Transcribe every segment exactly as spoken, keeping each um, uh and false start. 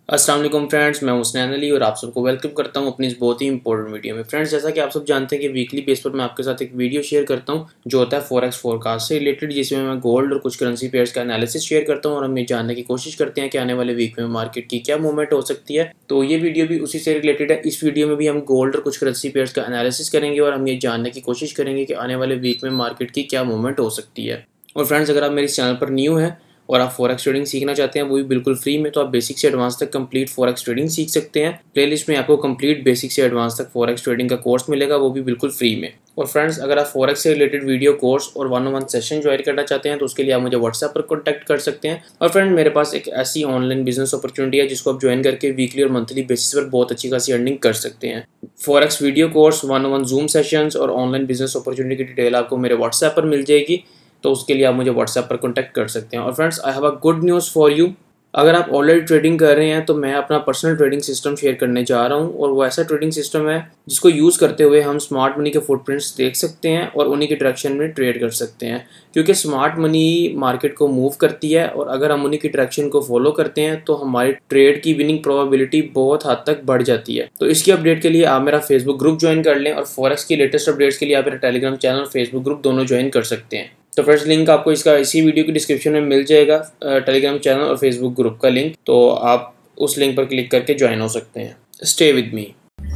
अस्सलाम वालेकुम फ्रेंड्स, मैं हुसनैन अली और आप सबको वेलकम करता हूं अपनी इस बहुत ही इंपॉर्टेंट वीडियो में। फ्रेंड्स, जैसा कि आप सब जानते हैं कि वीकली बेस पर मैं आपके साथ एक वीडियो शेयर करता हूं जो होता है फॉरेक्स फोरकास्ट से रिलेटेड, जिसमें मैं गोल्ड और कुछ करेंसी पेयर्स का एनालिसिस शेयर करता हूं और हम ये जानने की कोशिश करते हैं कि आने वाले वीक में मार्केट की क्या मूवमेंट हो सकती है। तो ये वीडियो भी उसी से रिलेटेड है। इस वीडियो में भी हम गोल्ड और कुछ करेंसी पेयर्स का एनालिसिस करेंगे और हम ये जानने की कोशिश करेंगे कि आने वाले वीक में मार्केट की क्या मूवमेंट हो सकती है। और फ्रेंड्स, अगर आप मेरे चैनल पर न्यू हैं और आप फॉरेक्स ट्रेडिंग सीखना चाहते हैं, वो भी बिल्कुल फ्री में, तो आप बेसिक से एडवांस तक कंप्लीट फॉरेक्स ट्रेडिंग सीख सकते हैं। प्लेलिस्ट में आपको कंप्लीट बेसिक से एडवांस तक फॉरेक्स ट्रेडिंग का कोर्स मिलेगा, वो भी बिल्कुल फ्री में। और फ्रेंड्स, अगर आप फॉरेक्स से रिलेटेड वीडियो कोर्स और one on one session join करना चाहते हैं तो उसके लिए आप मुझे व्हाट्सएप पर कॉन्टैक्ट कर सकते हैं। और फ्रेंड, मेरे पास एक ऐसी ऑनलाइन बिजनेस अपॉर्चुनिटी है जिसको आप ज्वाइन करके वीकली और मंथली बेसिस पर बहुत अच्छी खासी अर्निंग कर सकते हैं। Forex video course, one on one zoom sessions और ऑनलाइन बिजनेस अपॉर्चुनिटी की डिटेल आपको मेरे व्हाट्सएप पर मिल जाएगी, तो उसके लिए आप मुझे व्हाट्सएप पर कॉन्टैक्ट कर सकते हैं। और friends, I have a good news for you. अगर आप ऑलरेडी ट्रेडिंग कर रहे हैं तो मैं अपना पर्सनल ट्रेडिंग सिस्टम शेयर करने जा रहा हूं, और वो ऐसा ट्रेडिंग सिस्टम है जिसको यूज़ करते हुए हम स्मार्ट मनी के फुटप्रिंट्स देख सकते हैं और उन्हीं की डायरेक्शन में ट्रेड कर सकते हैं। क्योंकि स्मार्ट मनी मार्केट को मूव करती है और अगर हम उन्हीं की डायरेक्शन को फॉलो करते हैं तो हमारी ट्रेड की विनिंग प्रोबेबिलिटी बहुत हद तक बढ़ जाती है। तो इसकी अपडेट के लिए आप मेरा फेसबुक ग्रुप ज्वाइन कर लें और फॉरेक्स की लेटेस्ट अपडेट्स के लिए आप मेरा टेलीग्राम चैनल और फेसबुक ग्रुप दोनों ज्वाइन कर सकते हैं। तो फ्रेंड्स, लिंक आपको इसका इसी वीडियो की डिस्क्रिप्शन में मिल जाएगा, टेलीग्राम चैनल और फेसबुक ग्रुप का लिंक, तो आप उस लिंक पर क्लिक करके ज्वाइन हो सकते हैं। Stay with me.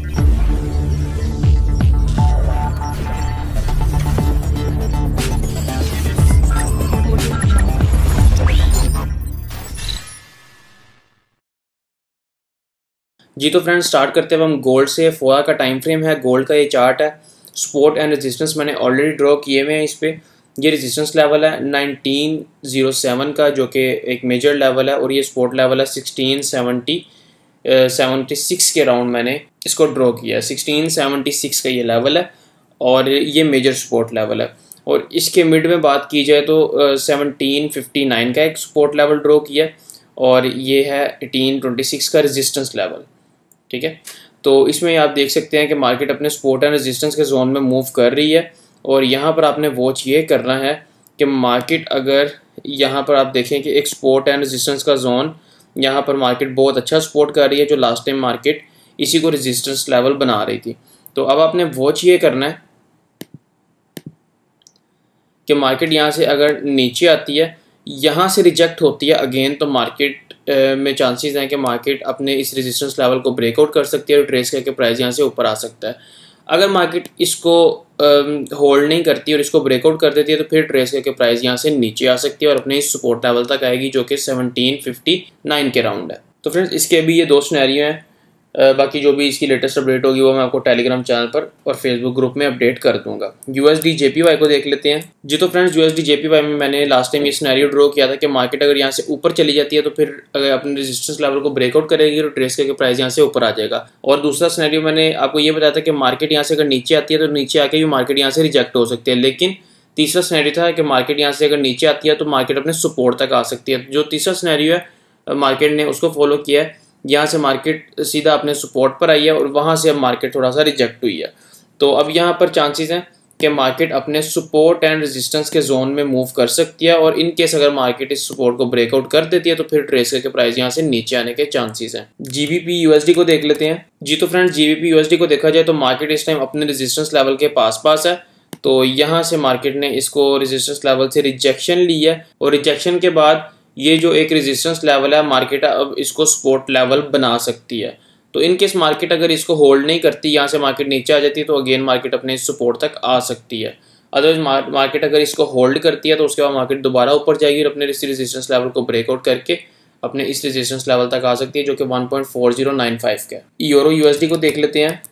जी तो फ्रेंड्स, स्टार्ट करते हैं हम गोल्ड से। फोरा का टाइम फ्रेम है, गोल्ड का ये चार्ट है। सपोर्ट एंड रेजिस्टेंस मैंने ऑलरेडी ड्रॉ किए हुए हैं इस पे। ये रेजिस्टेंस लेवल है नाइनटीन ज़ीरो सेवन का, जो कि एक मेजर लेवल है, और ये सपोर्ट लेवल है सिक्सटीन सेवेंटी सेवेंटी सिक्स के राउंड मैंने इसको ड्रॉ किया है। सिक्सटीन सेवेंटी सिक्स का ये लेवल है और ये मेजर सपोर्ट लेवल है। और इसके मिड में बात की जाए तो सेवनटीन फिफ्टी नाइन का एक सपोर्ट लेवल ड्रॉ किया और ये है एटीन ट्वेंटी सिक्स का रेजिस्टेंस लेवल। ठीक है, तो इसमें आप देख सकते हैं कि मार्केट अपने सपोर्ट एंड रेजिस्टेंस के जोन में मूव कर रही है। और यहाँ पर आपने वॉच ये करना है कि मार्केट, अगर यहाँ पर आप देखें कि एक सपोर्ट एंड रेजिस्टेंस का जोन, यहाँ पर मार्केट बहुत अच्छा सपोर्ट कर रही है, जो लास्ट टाइम मार्केट इसी को रेजिस्टेंस लेवल बना रही थी। तो अब आपने वॉच ये करना है कि मार्केट यहाँ से अगर नीचे आती है, यहाँ से रिजेक्ट होती है अगेन, तो मार्केट में चांसेस हैं कि मार्केट अपने इस रेजिस्टेंस लेवल को ब्रेकआउट कर सकती है और ट्रेस करके प्राइस यहाँ से ऊपर आ सकता है। अगर मार्केट इसको होल्ड नहीं करती और इसको ब्रेकआउट कर देती है तो फिर ट्रेस करके प्राइस यहाँ से नीचे आ सकती है और अपने इस सपोर्ट लेवल तक आएगी, जो कि सेवनटीन फिफ्टी नाइन के राउंड है। तो फ्रेंड्स, इसके भी ये दो सिनेरियो हैं। बाकी जो भी इसकी लेटेस्ट अपडेट होगी वो मैं आपको टेलीग्राम चैनल पर और फेसबुक ग्रुप में अपडेट कर दूंगा। यूएसडी जेपीवाई को देख लेते हैं। जी तो फ्रेंड्स, यूएसडी जेपीवाई में मैंने लास्ट टाइम ये सिनेरियो ड्रॉ किया था कि मार्केट अगर यहाँ से ऊपर चली जाती है तो फिर अगर अपने रेजिस्टेंस लेवल को ब्रेकआउट करेगी तो ट्रेस करके प्राइस यहाँ से ऊपर आ जाएगा। और दूसरा सिनेरियो मैंने आपको ये बताया था कि मार्केट यहाँ से अगर नीचे आती है तो नीचे आके भी मार्केट यहाँ से रिजेक्ट हो सकती है। लेकिन तीसरा सिनेरियो था कि मार्केट यहाँ से अगर नीचे आती है तो मार्केट अपने सपोर्ट तक आ सकती है। जो तीसरा सिनेरियो है मार्केट ने उसको फॉलो किया है। यहाँ से मार्केट सीधा अपने सपोर्ट पर आई है और वहाँ से अब मार्केट थोड़ा सा रिजेक्ट हुई है। तो अब यहाँ पर चांसेस हैं कि मार्केट अपने सपोर्ट एंड रेजिस्टेंस के जोन में मूव कर सकती है, और इन केस अगर मार्केट इस सपोर्ट को ब्रेकआउट कर देती है तो फिर ट्रेस करके प्राइस यहाँ से नीचे आने के चांसेस हैं। जीबीपी यूएसडी को देख लेते हैं। जी तो फ्रेंड्स, जीबीपी यूएसडी को देखा जाए तो मार्केट इस टाइम अपने रेजिस्टेंस लेवल के पास पास है। तो यहाँ से मार्केट ने इसको रेजिस्टेंस लेवल से रिजेक्शन ली है और रिजेक्शन के बाद ये जो एक रेजिस्टेंस लेवल है, मार्केट अब इसको सपोर्ट लेवल बना सकती है। तो इन केस मार्केट अगर इसको होल्ड नहीं करती, यहाँ से मार्केट नीचे आ जाती है, तो अगेन मार्केट अपने इस सपोर्ट तक आ सकती है। अदरवाइज मार्केट अगर इसको होल्ड करती है तो उसके बाद मार्केट दोबारा ऊपर जाएगी और अपने इस रेजिस्टेंस लेवल को ब्रेकआउट करके अपने इस रेजिस्टेंस लेवल तक आ सकती है, जो कि one point four zero nine five का है। यूरो यूएसडी को देख लेते हैं।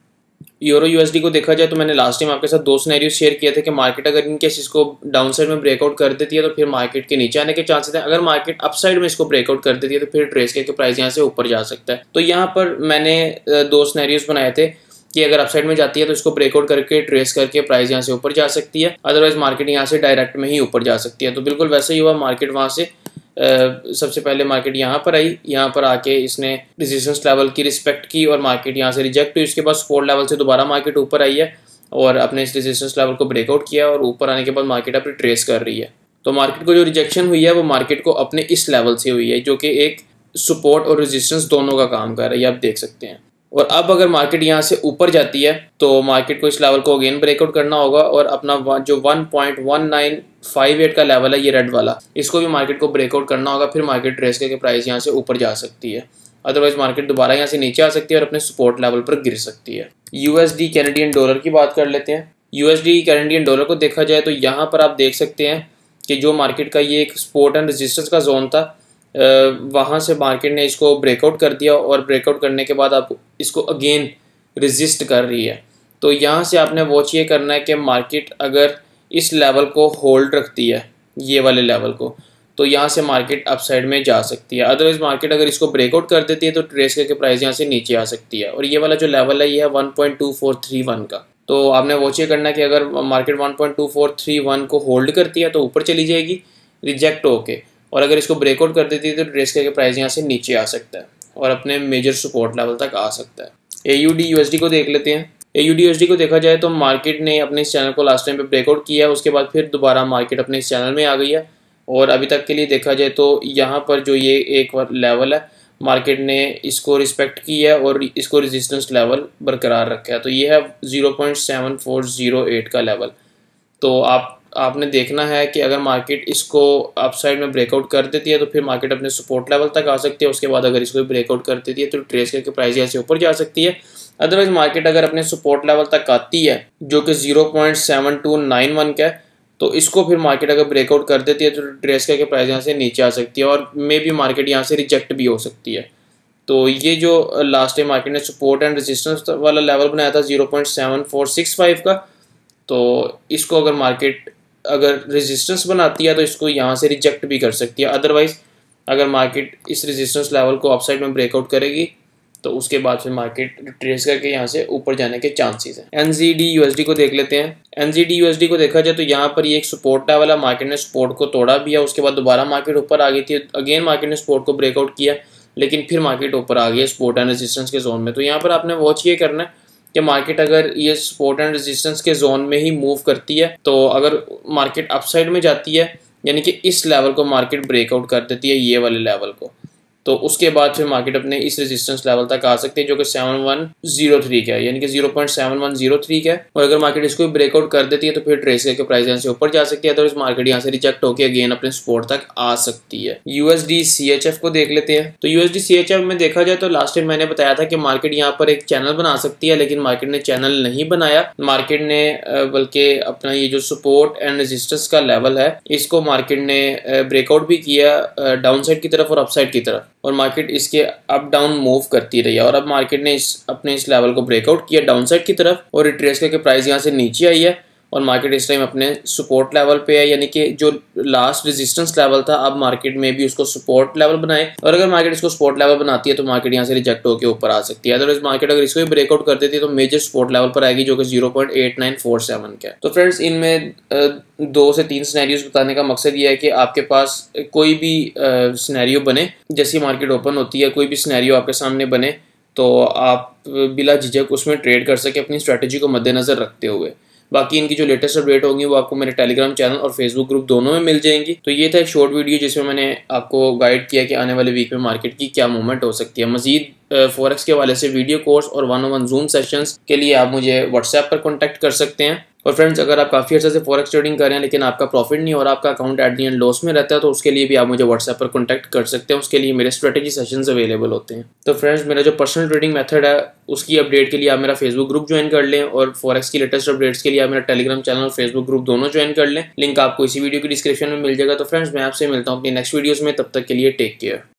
यूरो यूएसडी को देखा जाए तो मैंने लास्ट टाइम आपके साथ दो सिनेरियो शेयर किए थे कि मार्केट अगर इन केस इसको डाउन साइड में ब्रेकआउट कर देती है तो फिर मार्केट के नीचे आने के चांसेस हैं। अगर मार्केट अप साइड में इसको ब्रेकआउट कर देती है तो फिर ट्रेस करके प्राइस यहाँ से ऊपर जा सकता है। तो यहाँ पर मैंने दो सिनेरियोज बनाए थे कि अगर अप साइड में जाती है तो इसको ब्रेकआउट करके ट्रेस करके प्राइस यहाँ से ऊपर जा सकती है, अदरवाइज मार्केट यहाँ से डायरेक्ट में ही ऊपर जा सकती है। तो बिल्कुल वैसे ही हुआ, मार्केट वहाँ से Uh, सबसे पहले मार्केट यहाँ पर आई, यहाँ पर आके इसने रेजिस्टेंस लेवल की रिस्पेक्ट की और मार्केट यहाँ से रिजेक्ट हुई। इसके बाद सपोर्ट लेवल से दोबारा मार्केट ऊपर आई है और अपने इस रेजिस्टेंस लेवल को ब्रेकआउट किया और ऊपर आने के बाद मार्केट अपनी ट्रेस कर रही है। तो मार्केट को जो रिजेक्शन हुई है वो मार्केट को अपने इस लेवल से हुई है, जो कि एक सपोर्ट और रेजिस्टेंस दोनों का काम कर रहा है, ये आप देख सकते हैं। और अब अगर मार्केट यहाँ से ऊपर जाती है तो मार्केट को इस लेवल को अगेन ब्रेकआउट करना होगा और अपना जो one point one nine five eight का लेवल है ये रेड वाला, इसको भी मार्केट को ब्रेकआउट करना होगा, फिर मार्केट ट्रेस करके प्राइस यहाँ से ऊपर जा सकती है। अदरवाइज मार्केट दोबारा यहाँ से नीचे आ सकती है और अपने सपोर्ट लेवल पर गिर सकती है। यूएसडी कैनेडियन डॉलर की बात कर लेते हैं। यूएसडी कैनेडियन डॉलर को देखा जाए तो यहाँ पर आप देख सकते हैं कि जो मार्केट का ये एक सपोर्ट एंड रेजिस्टेंस का जोन था, वहाँ से मार्केट ने इसको ब्रेकआउट कर दिया और ब्रेकआउट करने के बाद आप इसको अगेन रेजिस्ट कर रही है। तो यहाँ से आपने वॉच ये करना है कि मार्केट अगर इस लेवल को होल्ड रखती है, ये वाले लेवल को, तो यहाँ से मार्केट अपसाइड में जा सकती है। अदरवाइज मार्केट अगर इसको ब्रेकआउट कर देती है तो ट्रेस करके प्राइस यहाँ से नीचे आ सकती है। और ये वाला जो लेवल है ये है one point two four three one का। तो आपने वॉच ये करना है कि अगर market one point two four three one को होल्ड करती है तो ऊपर चली जाएगी रिजेक्ट होके, और अगर इसको ब्रेकआउट कर देती है तो ट्रेस करके प्राइस यहाँ से नीचे आ सकता है और अपने मेजर सपोर्ट लेवल तक आ सकता है। एयूडी यूएसडी को देख लेते हैं। एयूडी यूएसडी को देखा जाए तो मार्केट ने अपने इस चैनल को लास्ट टाइम पे ब्रेकआउट किया है, उसके बाद फिर दोबारा मार्केट अपने इस चैनल में आ गई है। और अभी तक के लिए देखा जाए तो यहाँ पर जो ये एक लेवल है मार्केट ने इसको रिस्पेक्ट किया है और इसको रेजिस्टेंस लेवल बरकरार रखा है। तो ये है zero point seven four zero eight का लेवल। तो आप आपने देखना है कि अगर मार्केट इसको अपसाइड में ब्रेकआउट कर देती है तो फिर मार्केट अपने सपोर्ट लेवल तक आ सकती है। उसके बाद अगर इसको ब्रेकआउट कर देती है तो ट्रेस करके प्राइस यहाँ से ऊपर जा सकती है। अदरवाइज मार्केट अगर अपने सपोर्ट लेवल तक आती है जो कि zero point seven two nine one का है, तो इसको फिर मार्केट अगर ब्रेकआउट कर देती है तो ट्रेस करके प्राइस यहाँ से नीचे आ सकती है और मे बी मार्केट यहाँ से रिजेक्ट भी हो सकती है। तो ये जो लास्ट टाइम मार्केट ने सपोर्ट एंड रेजिस्टेंस वाला लेवल बनाया था zero point seven four six five का, तो इसको अगर मार्केट अगर रेजिस्टेंस बनाती है तो इसको यहाँ से रिजेक्ट भी कर सकती है। अदरवाइज अगर मार्केट इस रेजिस्टेंस लेवल को अपसाइड में ब्रेकआउट करेगी तो उसके बाद फिर मार्केट ट्रेस करके यहाँ से ऊपर जाने के चांसेस हैं। एनजीडी यूएसडी को देख लेते हैं। एनजीडी यूएसडी को देखा जाए तो यहाँ पर ये एक सपोर्ट लेवल है, मार्केट ने सपोर्ट को तोड़ा भी है, उसके बाद दोबारा मार्केट ऊपर आ गई थी, अगेन मार्केट ने सपोर्ट को ब्रेकआउट किया लेकिन फिर मार्केट ऊपर आ गई है सपोर्ट एंड रेजिस्टेंस के जोन में। तो यहाँ पर आपने वॉच ये करना है कि मार्केट अगर ये सपोर्ट एंड रेजिस्टेंस के जोन में ही मूव करती है तो अगर मार्केट अपसाइड में जाती है यानी कि इस लेवल को मार्केट ब्रेकआउट कर देती है, ये वाले लेवल को, तो उसके बाद फिर मार्केट अपने इस रेजिस्टेंस लेवल तक आ सकती है जो कि सेवन वन ज़ीरो थ्री का है, यानी कि zero point seven one zero three का है। और अगर मार्केट इसको ब्रेकआउट कर देती है तो फिर ट्रेस करके प्राइस यहाँ से ऊपर जा सकती है, तो इस मार्केट यहाँ से रिजेक्ट होकर अगेन अपने सपोर्ट तक आ सकती है। यूएसडी सीएचएफ को देख लेते हैं। तो यूएसडी सीएचएफ में देखा जाए तो लास्ट टाइम मैंने बताया था कि मार्केट यहाँ पर एक चैनल बना सकती है, लेकिन मार्केट ने चैनल नहीं बनाया। मार्केट ने बल्कि अपना ये जो सपोर्ट एंड रेजिस्टेंस का लेवल है इसको मार्केट ने ब्रेकआउट भी किया डाउन साइड की तरफ और अपसाइड की तरफ, और मार्केट इसके अप डाउन मूव करती रही है। और अब मार्केट ने इस अपने इस लेवल को ब्रेकआउट किया डाउन साइड की तरफ और रिट्रेस करके प्राइस यहाँ से नीचे आई है और मार्केट इस टाइम अपने सपोर्ट लेवल पे है, यानी कि जो लास्ट रेजिस्टेंस लेवल था अब मार्केट में भी उसको सपोर्ट लेवल बनाए, और अगर मार्केट इसको सपोर्ट लेवल बनाती है तो मार्केट यहाँ से रिजेक्ट होकर ऊपर आ सकती है। अदरवाइज मार्केट अगर इसको भी ब्रेकआउट कर देती है तो मेजर सपोर्ट लेवल पर आएगी जो कि zero point eight nine four seven का है। तो फ्रेंड्स, इनमें दो से तीन सिनेरियोज बताने का मकसद ये है कि आपके पास कोई भी सिनेरियो बने, जैसी मार्केट ओपन होती है कोई भी सिनेरियो आपके सामने बने तो आप बिला झिझक उसमें ट्रेड कर सके अपनी स्ट्रेटजी को मद्देनजर रखते हुए। बाकी इनकी जो लेटेस्ट अपडेट होंगी वो आपको मेरे टेलीग्राम चैनल और फेसबुक ग्रुप दोनों में मिल जाएंगी। तो ये था एक शॉर्ट वीडियो जिसमें मैंने आपको गाइड किया कि आने वाले वीक में मार्केट की क्या मूवमेंट हो सकती है। मजीद फॉरेक्स के हवाले से वीडियो कोर्स और one on one zoom sessions के लिए आप मुझे व्हाट्सएप पर कॉन्टैक्ट कर सकते हैं। और फ्रेंड्स, अगर आप काफ़ी अर्से से फॉरेक्स ट्रेडिंग कर रहे हैं लेकिन आपका प्रॉफिट नहीं हो रहा, आपका account at the end loss में रहता है, तो उसके लिए भी आप मुझे व्हाट्सएप पर कॉन्टैक्ट कर सकते हैं। उसके लिए मेरे स्ट्रेटेजी सेशंस अवेलेबल होते हैं। तो फ्रेंड्स, मेरा जो पर्सनल ट्रेडिंग मेथड है उसकी अपडेट के लिए आप मेरा फेसबुक ग्रुप ज्वाइन कर लें, और फॉरेक्स की लेटेस्ट अपडेट्स के लिए आप मेरा टेलीग्राम चैनल और फेसबुक ग्रुप दोनों ज्वाइन कर लें। लिंक आपको इसी वीडियो की डिस्क्रिप्शन में मिल जाएगा। तो फ्रेंड्स, मैं आपसे मिलता हूँ अपनी नेक्स्ट वीडियोज़ में, तब तक के लिए टेक केयर।